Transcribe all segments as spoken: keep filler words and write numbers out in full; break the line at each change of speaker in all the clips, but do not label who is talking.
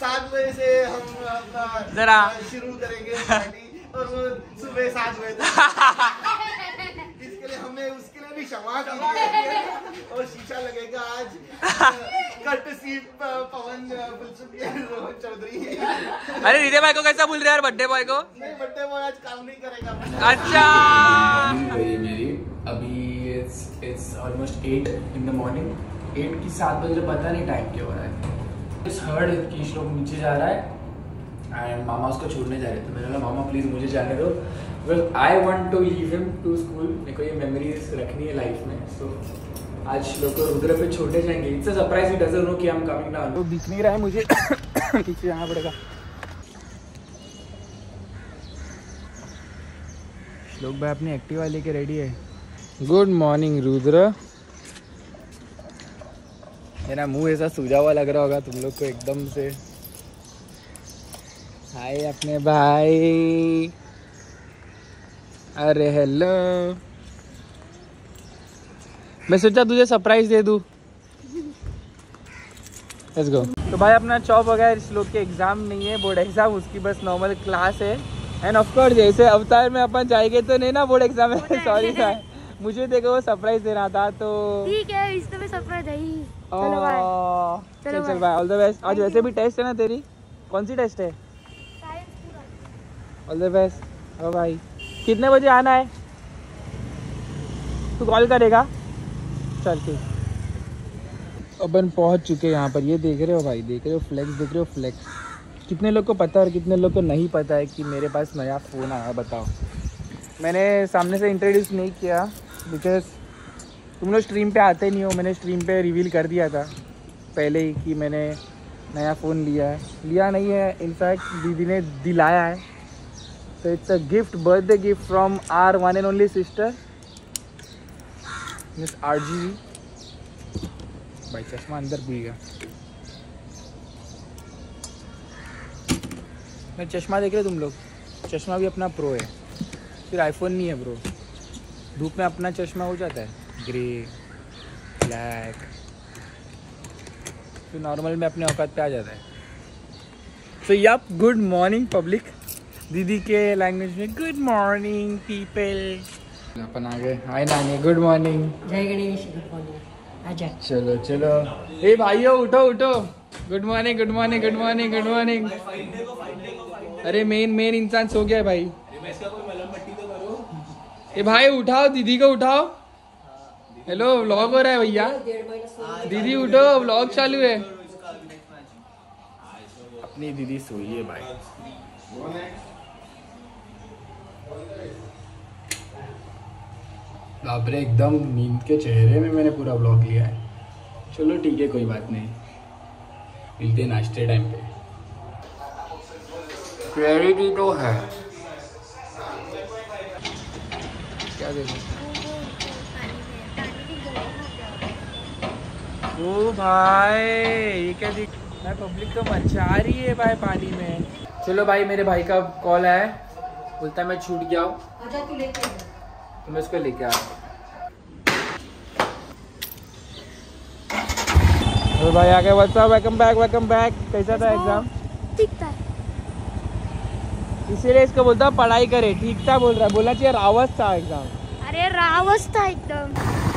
सात बजे से हम अपना
जरा
शुरू करेंगे पार्टी और वो सुबह सात बजे तक। इसके लिए हमें उसके लिए भी क्षमा कीजिए और शीशा लगेगा आज कर्टसी पवन रोहन चौधरी।
अरे हृदय भाई को कैसा बोल रहे यार बर्थडे बॉय को?
नहीं बर्थडे बॉय आज काम नहीं करेगा।
अच्छा
मेरी अभी it's almost eight in the morning. Eight की सात बजे पता नहीं टाइम क्या हो रहा है। इस हर्ड की श्लोक नीचे जा रहा है एंड मामा उसको छोड़ने जा रहे थे। मैंने बोला मामा प्लीज़ मुझे जाने दो because I want to leave him to school. मेरे को ये मेमोरीज रखनी है लाइफ में। सो so, आज श्लोक को रुद्र पे छोड़ने जाएंगे। It's a surprise, he doesn't know कि आई एम कमिंग डाउन। तो दिख नहीं रहा है मुझे पीछे जाना पड़ेगा। श्लोक भाई अपनी एक्टिवा लेके रेडी है। Good morning Rudra. मेरा मुंह ऐसा सूजा हुआ लग रहा होगा तुम लोग को एकदम से। हाय अपने भाई। अरे हेलो। मैं सोचा तुझे सरप्राइज दे दूं। Let's go. तो भाई अपना चॉप वगैरह इस लोग के एग्जाम नहीं है, बोर्ड एग्जाम, उसकी बस नॉर्मल क्लास है। एंड ऑफ कोर्स जैसे अवतार में अपन जाएंगे तो नहीं ना बोर्ड एग्जाम है। सॉरी सर, मुझे देखो वो सरप्राइज देना था तो ठीक है, इस तो में सरप्राइज है ही। चलो बाय। चल चल बाय, ऑल द बेस्ट। आज वैसे भी टेस्ट है ना तेरी? कौन सी टेस्ट है? साइंस पूरा। All the best. ओ भाई कितने बजे आना है? तू कॉल करेगा? चल ठीक। अपन पहुंच चुके हैं यहाँ पर। ये देख रहे हो भाई, देख रहे हो फ्लेक्स, देख रहे हो फ्लेक्स। कितने लोग को पता है और कितने लोग को नहीं पता है कि मेरे पास नया फ़ोन आया है बताओ। मैंने सामने से इंट्रोड्यूस नहीं किया बिकॉज तुम लोग स्ट्रीम पे आते नहीं हो। मैंने स्ट्रीम पे रिवील कर दिया था पहले ही कि मैंने नया फ़ोन लिया है। लिया नहीं है, इनफैक्ट दीदी ने दिलाया है। तो it's a gift, birthday gift from our one and only sister miss R G V. भाई चश्मा अंदर भूल गया। मैं चश्मा देख रहे तुम लोग? चश्मा भी अपना प्रो है, फिर आईफोन नहीं है ब्रो। धूप में अपना चश्मा हो जाता है ग्रे ब्लैक, फिर नॉर्मल में अपने औकात पे आ जाता है। So yup, good morning public. दीदी के लैंग्वेज में गुड मॉर्निंग पीपल। अपन आ गए। हाय नानी, गुड मॉर्निंग।
जय गणेश, गुड मॉर्निंग। आजा।
चलो चलो, ए भाइयों उठो उठो। Good morning good morning good morning good morning. अरे मेन मेन इंसान सो गया है भाई। ए भाई उठाओ, दीदी को उठाओ। हेलो व्लॉग हो रहा है भैया। दीदी उठो, व्लॉग चालू है। अपनी दीदी सोई है भाई। बाप रे, एकदम नींद के चेहरे में मैंने पूरा व्लॉग लिया है। चलो ठीक है, कोई बात नहीं, मिलते नाश्ते टाइम पे। क्लैरिटी तो है। क्या देखो? ओ भाई ये क्या दिख मैं पब्लिक तो मचा रही है भाई पानी में। चलो भाई, मेरे भाई का कॉल आया, बोलता है मैं छूट गया हूँ तो मैं उसको लेके आ रहा हूँ। तो भाई आ गया। What's up, welcome back welcome back. कैसा था एग्जाम?
ठीक था।
इसीलिए इसको बोलता हूँ पढ़ाई करे। ठीक था बोल रहा है, बोलना चाहिए रावत था एग्जाम।
अरे रावत था एकदम।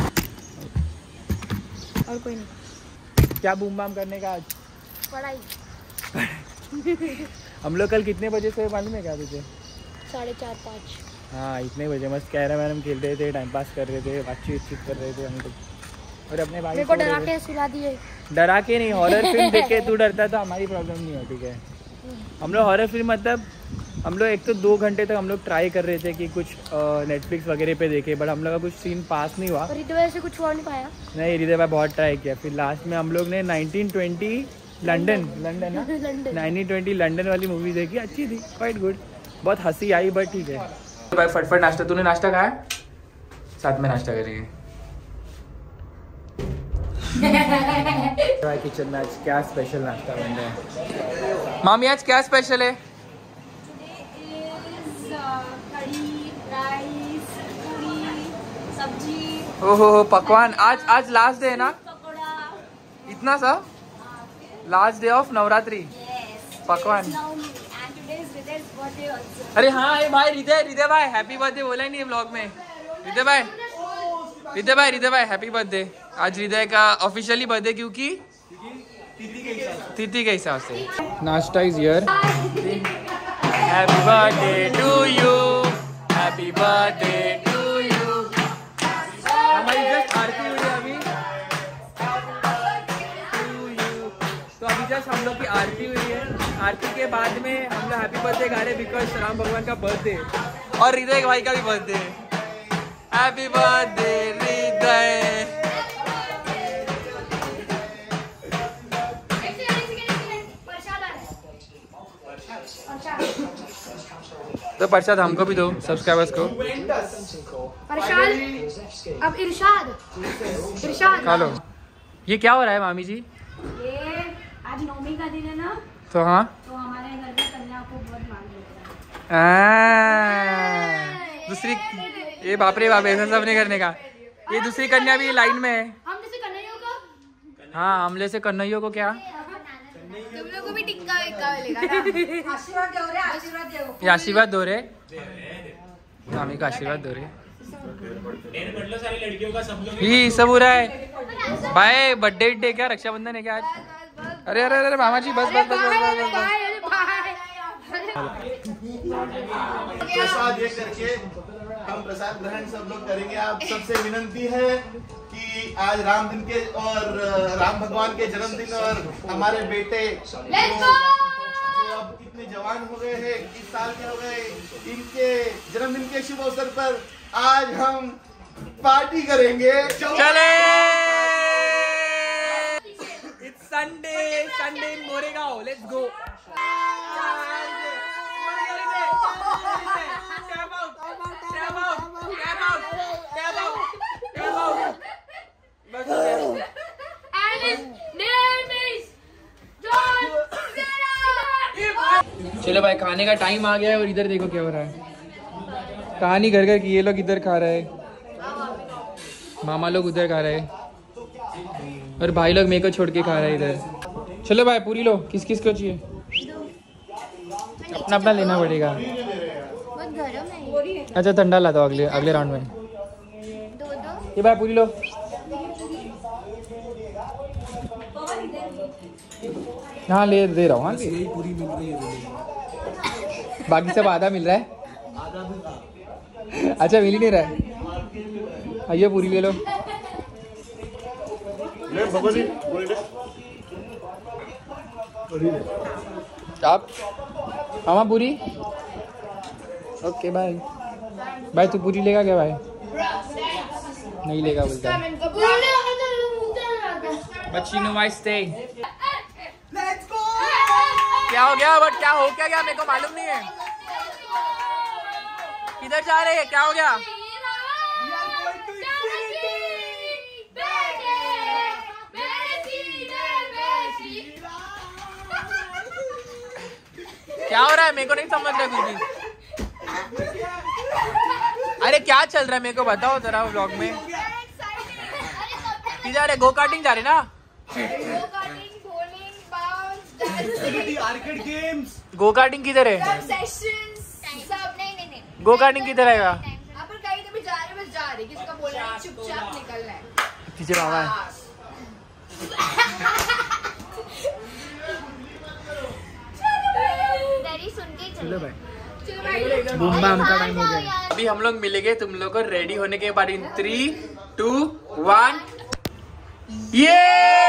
और कोई नहीं।
क्या बूम बाम करने का आज?
पढ़ाई।
हम लोग कल कितने बजे से मालूम है? क्या बजे?
साढ़े चार पाँच।
हाँ इतने बजे मस्त कैरम वैरम खेल रहे थे, टाइम पास कर रहे थे, बातचीत चीत कर रहे थे हम लोग। और अपने भाई
मेरे को डरा के सुला दिए।
डरा के नहीं, हॉरर फिल्म देख के तू डरता तो हमारी प्रॉब्लम नहीं है, ठीक है? हम लोग हॉरर फिल्म मतलब हम लोग एक तो दो घंटे तक हम लोग ट्राई कर रहे थे कि कुछ नेटफ्लिक्स वगैरह पे देखे, बट हम लोग का कुछ सीन पास नहीं हुआ।
हृदय से कुछ हो नहीं पाया।
नहीं, हृदय भाई बहुत ट्राई किया। फिर लास्ट में हम लोग ने नाइनटीन ट्वेंटी लंदन लंदन ना नाइनटीन ट्वेंटी लंदन वाली मूवी देखी, अच्छी थी, क्वाइट गुड। बहुत हंसी आई बट ठीक है। तो भाई फटफट नाश्ता। तूने नाश्ता खाया? साथ में नाश्ता करेंगे। भाई किचन में आज क्या स्पेशल नाश्ता बन रहा है? मामी आज क्या स्पेशल है?
सब्जी।
ओहो हो पकवान। आज आज लास्ट डे है ना? इतना सा लास्ट डे ऑफ नवरात्रि।
पकवान। अरे हाँ ये भाई हृदय हृदय भाई हैप्पी बर्थडे बोला ही नहीं ब्लॉग में। हृदय भाई हृदय भाई हृदय भाई हैप्पी बर्थडे। आज हृदय का ऑफिशियली बर्थडे क्योंकि तिथि के हिसाब से।
Nashta is here.
Happy birthday to you, happy birthday to you. हमारी जस्ट आरती हुई है अभी। तो अभी जस्ट हम लोग की आरती हुई है। आरती के बाद में हम लोग हैप्पी बर्थडे गा रहे हैं बिकॉज राम भगवान का बर्थडे और हृदय भाई का भी बर्थडे। हैप्पी बर्थडे हृदय। तो प्रसाद हमको भी दो सब्सक्राइबर्स को।
प्रसाद अब इरशाद इरशाद
खा लो। ये क्या हो रहा है मामी जी?
ये आज नौमी का दिन है ना,
तो हाँ
तो हमारे घर में कन्या को बहुत मांग लेते हैं।
दूसरी ये बाप रे बाप ऐसा सब नहीं करने का। ये दूसरी कन्या भी लाइन में है।
हम जैसे कन्हैया को
हाँ हमले से कन्हैया को क्या
तुम लोग को भी टिक्का विक्का मिलेगा।
आशीर्वाद दो रे, आशीर्वाद दो।
ये आशीर्वाद दो रे मामी का आशीर्वाद दो रे। ये सब हो रहा है भाई। बर्थडे डे क्या रक्षाबंधन है क्या आज? अरे अरे अरे मामा जी बस बस बस बस बस बस
प्रसाद ये करके हम प्रसाद ग्रहण सब लोग करेंगे। आप सबसे विनंती है कि आज राम दिन के और राम भगवान के जन्मदिन और हमारे बेटे जो अब कितने जवान हो गए हैं, इक्कीस साल के हो गए, इनके जन्मदिन के शुभ अवसर पर आज हम पार्टी करेंगे।
चले। It's Sunday Sunday in Moregaon. Let's go.
चलो भाई खाने का टाइम आ गया है और इधर देखो क्या हो रहा है। कहानी घर घर की। ये लोग इधर खा रहे हैं, मामा लोग उधर खा रहे हैं और भाई लोग मेरे को छोड़ के खा रहे हैं इधर। चलो भाई पूरी लो। किस किस को चाहिए? अपना अपना लेना पड़ेगा।
बहुत गरम है।
अच्छा ठंडा ला दो अगले अगले राउंड में।
दो दो
ये भाई पूरी लो। हाँ ले दे रहा हूँ। हाँ पूरी मिल रही है। बाकी सब आधा मिल रहा है। अच्छा मिल ही नहीं रहा है। आइए पूरी ले लो। आप मामा पूरी। ओके बाय भाई। तू पूरी लेगा क्या भाई? नहीं लेगा बोलता है।
बच्ची नो माय स्टे। क्या हो गया? बट क्या हो क्या गया मेरे को मालूम नहीं है। किधर जा रहे हैं? क्या हो गया? क्या हो रहा है? मेरे को नहीं समझ रहा कुछ भी। अरे क्या चल रहा है मेरे को बताओ जरा व्लॉग में। किधर जा रहे? गो कार्टिंग जा रहे ना?
Arcade games.
गो कार्टिंग किधर है? गो कार्टिंग किधर आएगा?
कहीं तो भी जा रहे बस जा रहे। किसका बोल रहा है? चुपचाप निकलना है।
पीछे बाबा है।
चलो भाई बूम बाम का टाइम हो गया।
अभी हम लोग मिलेंगे तुम लोग को रेडी होने के बाद इन थ्री टू वन। ये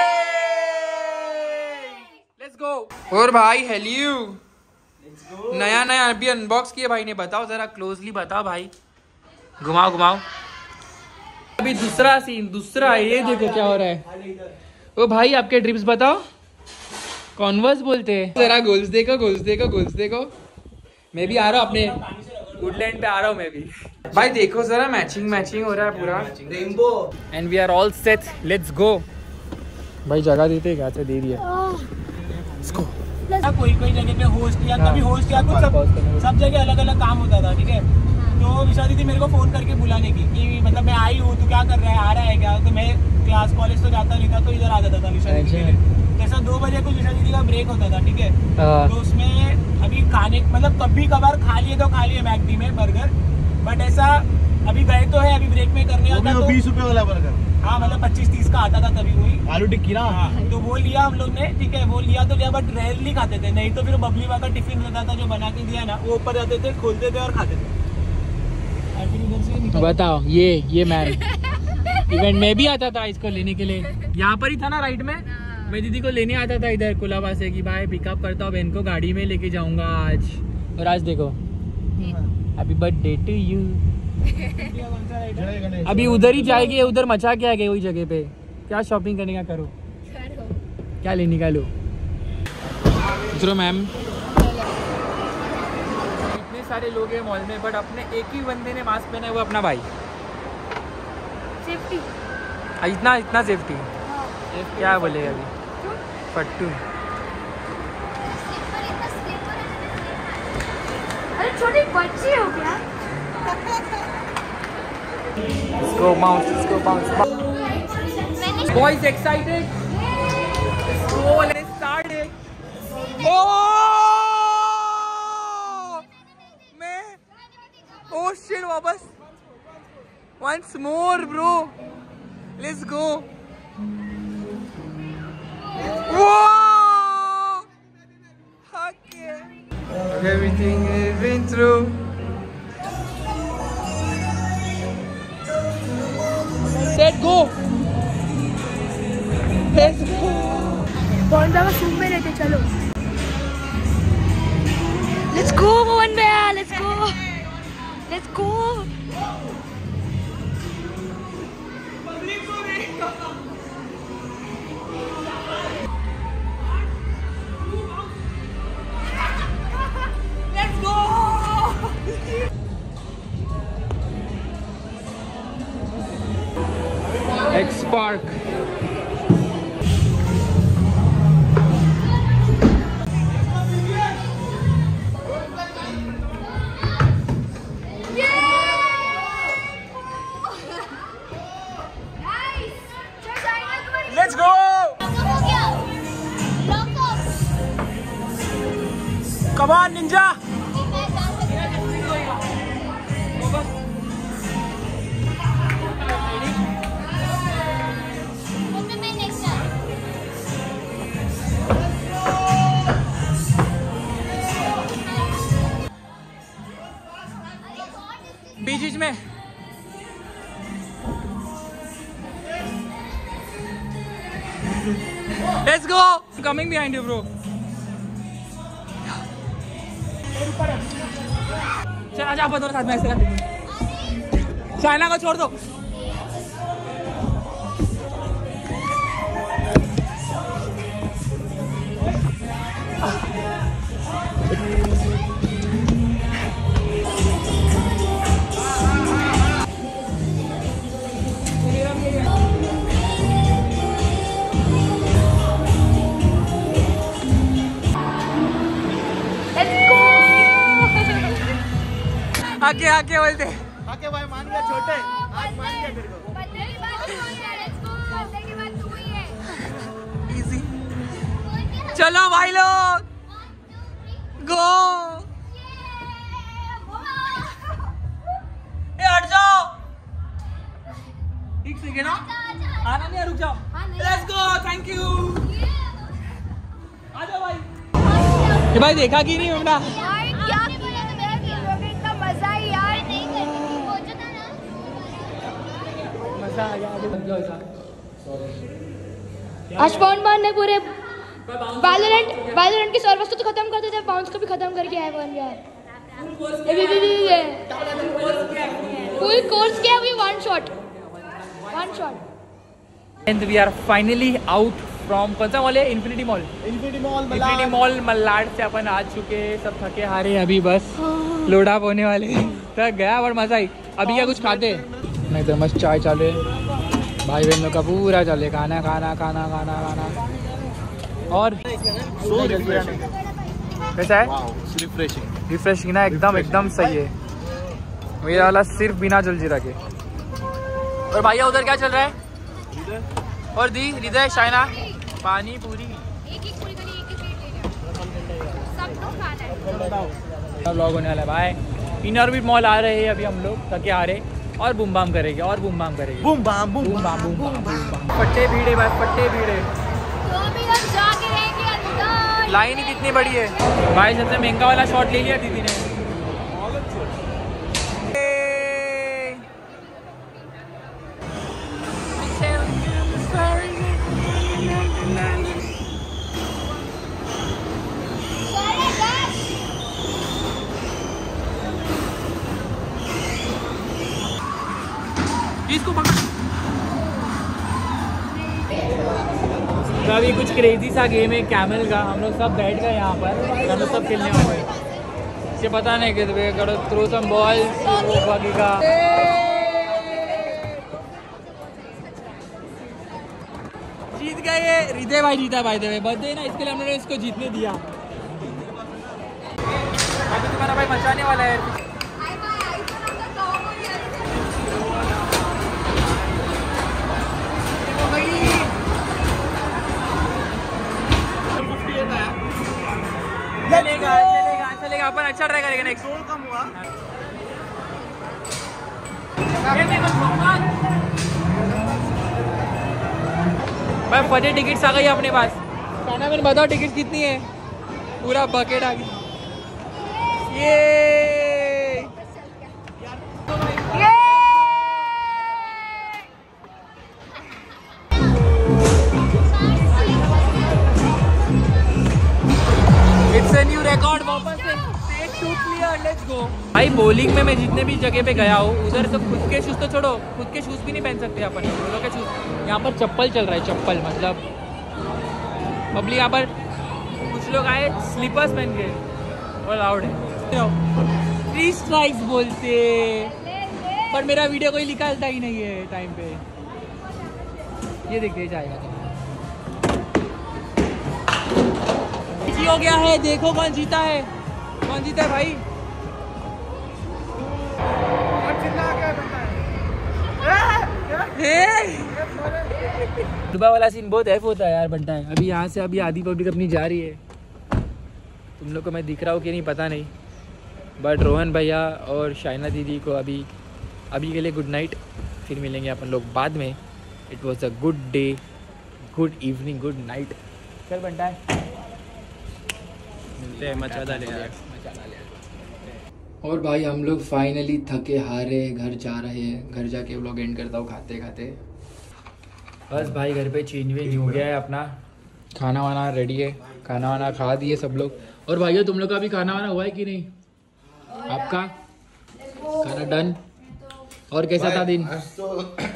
लेट्स गो। और भाई हेलो नया नया अभी अनबॉक्स किया भाई ने। बताओ जरा क्लोजली बताओ भाई। घुमाओ घुमाओ। अभी दूसरा सीन दूसरा। ये देखो क्या हो रहा है। ओ भाई आपके ड्रिप्स बताओ। कॉन्वर्स बोलते हैं। जरा गोल्स देखो गोल्स देखो गोल्स देखो। मैं भी आ रहा हूँ अपने वुडलैंड पे आ रहा हूँ मैं भी। भाई देखो जरा मैचिंग मैचिंग हो रहा है पूरा
rainbow.
And we are all set. Let's go.
भाई जगह देते क्या? अच्छा दे दिया।
कोई कोई जगह पे होस्ट किया, कभी होस्ट किया, कुछ सब सब जगह अलग अलग काम होता था। ठीक है, तो विशा दीदी मेरे को फोन करके बुलाने की कि मतलब मैं आई हूँ, तू क्या कर रहा है, आ रहा है क्या? तो मैं क्लास कॉलेज तो जाता नहीं था, तो इधर आ जाता था विशा दीदी के लिए। ऐसा दो बजे को विशा दीदी का का ब्रेक होता था, ठीक है।
हाँ।
तो उसमें अभी खाने मतलब कभी कभार खा लिए तो खा लिए मैकडी में बर्गर, बट ऐसा अभी गए तो है अभी ब्रेक में करने आता तो
बीस रुपए वाला बर्गर,
हाँ मतलब पच्चीस तीस का आता था तभी वही
आलू टिक्की ना।
हाँ, तो वो लिया हम लोग ने, ठीक है, वो लिया तो लिया बट रेयरली खाते थे, नहीं तो फिर बबली माँ का टिफिन रहता था जो बना के दिया ना, वो ऊपर जाते थे, खोलते थे और खाते थे। और फिर उधर से निकल
बताओ ये ये मैन इवेंट में भी आता था इसको लेने के लिए, यहाँ पर ही था ना राइट में। मैं दीदी को लेने आता था इधर कुलाबा से कि भाई पिकअप करता हूँ बहन को, गाड़ी में लेके जाऊंगा आज। और आज देखो हैप्पी बर्थडे टू यू। अभी उधर ही जाएगी, उधर मचा के आ गए वही जगह पे। क्या शॉपिंग करने का करो, क्या लेने का लो। चलो मैम, इतने सारे लोग हैं मॉल में बट अपने एक ही बंदे ने मास्क पहना है, वो अपना भाई।
सेफ्टी
इतना इतना सेफ्टी क्या बोलेगा अभी फट्टू।
अरे छोटी बच्ची हो क्या?
Let's go bounce, let's go bounce. Boys excited? Let's go, let's start it. Oh! मैं oh shit वापस. Once more bro. Let's go. Whoa! Okay. Everything is been through. Let's go. Let's go.
कौन सा soup में रहते चलो। Let's go Mohan भैया, let's go. Let's go. Let's go.
X Park.
Let's go. Come on ninja.
बीच बीच में Let's go. I'm coming behind you, bro. चल आजा आप दोनों साथ में ऐसे करते। चाइना को छोड़ दो। आके आके बोलते
आके भाई मान गया छोटे, आज मान गया तेरे को।
बर्थडे की बात तू ही है, लेट्स गो। बर्थडे की बात तू ही है।
इजी। चलो भाई लोग गो। ए हट जाओ। एक सेकेंड ना, आना नहीं है, रुक जाओ। Let's go, thank you. आ जाओ भाई। ये भाई देखा कि नहीं हमने?
यार क्या किया तो मेरा वीडियो में इतना मजा ही यार नहीं करती थी वो जो था ना।
मजा आ गया।
आज पवन मान ने पूरे वैलोरेंट वैलोरेंट के सर्वर्स तो खत्म कर देते, बाउंस को भी खत्म करके आए वन यार। ये भी भी भी है फुल कोर्स किया, अभी one shot one shot.
And we are finally out from कौन सा मॉल है? Infinity mall.
Infinity mall
Infinity mall Malad से अपन आ चुके, सब थके हारे अभी बस लोड अप होने वाले। थक गया बट मजा आई। अभी क्या कुछ खाते नहीं तो मस्त चाय चाले, भाई बहनों का पूरा चले, खाना खाना खाना खाना खाना। और कैसा है?
रिफ्रेशिंग
रिफ्रेशिंग ना, एकदम एकदम सही है। मेरा वाला सिर्फ बिना जलजीरा के। और भैया उधर क्या चल रहा है? और दी हृदय शाइना पानी पूरी
एक एक पूरी करी, एक एक प्लेट ले जाओ, सबको खाना है।
व्लॉग होने वाला है बाय। इन ऑर्बिट मॉल आ रहे हैं अभी हम लोग, थके आ रहे और बूम बाम करेंगे और बूम बाम करेंगे।
Boom bam boom
boom bam boom bam boom bam. पट्टे भीड़े बस पट्टे भीड़े।
तो अभी हम जाके रहेंगे अंदर।
लाइन ही कितनी बड़ी है भाई। सबसे महंगा वाला शॉट ले लिया दीदी ने। इसको पकड़। तो अभी कुछ क्रेजी सा गेम है कैमल का। हम लोग सब बैठ गए यहाँ पर, हम लोग सब खेलने वाले हैं। इसे पता नहीं कि करो थ्रो सम बॉल्स बाकी का। जीत गए ये हृदय भाई, जीता भाई देवे बर्थडे ना, इसके लिए हमने इसको जीतने दिया। अभी तुम्हारा भाई मचाने वाला है। चलेगा चलेगा चलेगा अपन अच्छा ट्राई करेंगे नेक्स्ट।
कम हुआ।
भाई फटे टिकट्स आ गई अपने पास। खाना मैंने बताओ टिकट कितनी है? पूरा बकेट आ गया। ये इट्स अ न्यू रिकॉर्ड। वापस से stage two clear, let's go. भाई बॉलिंग में मैं जितने भी जगह पे गया हूँ उधर तो खुद के शूज तो छोड़ो, खुद के शूज भी नहीं पहन सकते अपन लोगों के शूज। यहाँ पर चप्पल चल रहा है, चप्पल मतलब पब्लिक यहाँ पर कुछ लोग आए स्लीपर्स पहन के और लाउड है। थ्री स्ट्राइक्स बोलते पर मेरा वीडियो कोई निकालता ही नहीं है टाइम पे। ये देखते जाएगा तो हो गया है। देखो कौन जीता है, कौन जीता है भाई। सुबह वाला सीन बहुत एफ होता है यार बनता है। अभी यहाँ से अभी आधी पब्लिक अपनी जा रही है। तुम लोग को मैं दिख रहा हूँ कि नहीं पता नहीं, बट रोहन भैया और शाइना दीदी को अभी अभी के लिए गुड नाइट। फिर मिलेंगे अपन लोग बाद में। It was a good day, good evening, good night. चल बनता है मिलते हैं। मचा डाले मचा डाले। और भाई हम लोग फाइनली थके हारे घर जा रहे हैं। घर जाके व्लॉग एंड करता हूँ खाते खाते। बस भाई घर पे चेंज वेंज हो गया है अपना। खाना वाना रेडी है, खाना वाना खा दिए सब लोग। और भाइयों तुम लोग का भी खाना वाना हुआ है कि नहीं? आपका खाना डन? और कैसा था दिन?
आज तो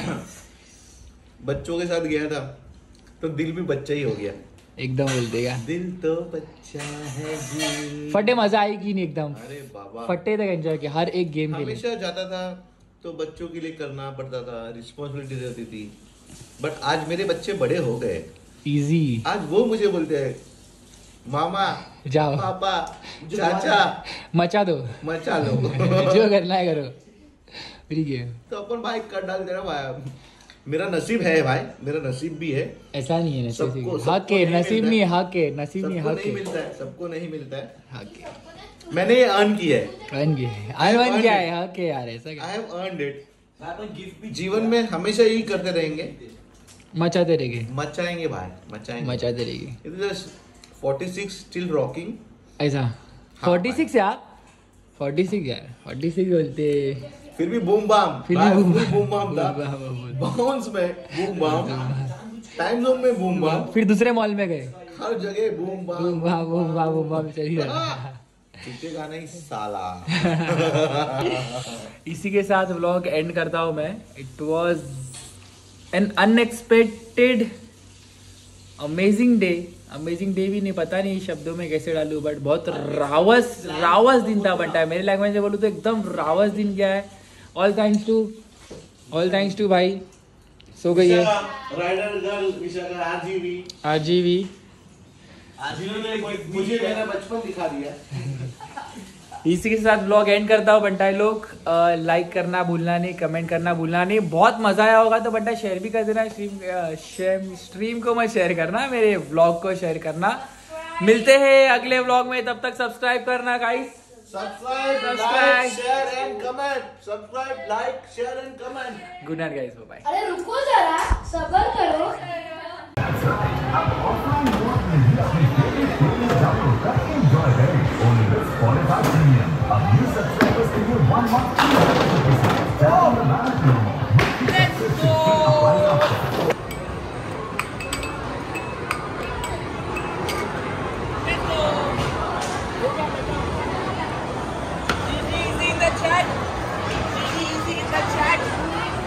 बच्चों के साथ गया था तो दिल भी बच्चा ही हो गया
एकदम। बोल देगा
दिल तो बच्चा है जी।
फटे मजा आई कि नहीं एकदम?
अरे बाबा
फटे तक एंजॉय किया हर एक गेम के लिए।
हमेशा जाता था तो बच्चों के लिए करना पड़ता था, रिस्पॉन्सिबिलिटी रहती थी। बट आज मेरे बच्चे बड़े हो गए,
इजी।
आज वो मुझे बोलते हैं मामा,
जाओ,
पापा, चाचा,
मचा दो,
मचा लो
जो करना है करो। ठीक है
तो अपन भाई कर डालते ना भाई। मेरा नसीब है भाई, मेरा नसीब भी है।
ऐसा नहीं है नसीब,
सबको-
हक
सबको
है।
नहीं
नसीब
मिलता
नहीं
है।
है, हक है। नसीब नहीं है,
सबको
हक
नहीं
है।
मिलता है, सबको नहीं मिलता है।
हक है।
मैंने ये अर्न किया है।
अर्न किया है, अर्न किया है। हक है यार, ऐसा क्या?
I have earned it. जीवन में हमेशा यही करते रहेंगे,
मचाते रहेंगे,
मचाएंगे भाई, मचाएंगे।
मचाते रहेंगे।
Forty six still rocking.
ऐसा फोर्टी सिक्स यार, फोर्टी सिक्स यार, फोर्टी सिक्स बोलते
फिर भी बूम बाम,
फिर भी बूम बाम।
बूम बाम था।
बूम बाम,
बाउंस में बूम बाम, टाइम जोन में बूम बाम,
फिर दूसरे मॉल में गए,
हर जगह boom bam.
Boom bam boom bam boom bam चल ही रहा।
चुकेगा नहीं साला।
इसी के साथ व्लॉग एंड करता हूँ मैं। It was an unexpected amazing day. Amazing day भी नहीं, पता नहीं शब्दों में कैसे डालूं, बट बहुत रावस रावस दिन था बनता है। मेरे लैंग्वेज में बोलूँ तो एकदम रावस दिन गया है। All thanks to all thanks to भाई। सो गई है
rider girl Vishakha R G V
R G V.
जिन्होंने मुझे मेरा बचपन दिखा दिया।
इसी के साथ ब्लॉग एंड करता हूँ बंटाई लोग। लाइक करना भूलना नहीं, कमेंट करना भूलना नहीं। बहुत मजा आया होगा तो बंटा शेयर भी कर देना, स्ट्रीम स्ट्रीम को मत शेयर करना, मेरे व्लॉग को शेयर करना। मिलते हैं अगले व्लॉग में, तब तक सब्सक्राइब करना guys.
Subscribe,
Subscribe.
Like, share and comment. Subscribe, like, share and comment.
Good night guys, bye.
अरे रुको जरा, सब्र करो।
Only with Spotify Premium. A new subscribers can get one month free.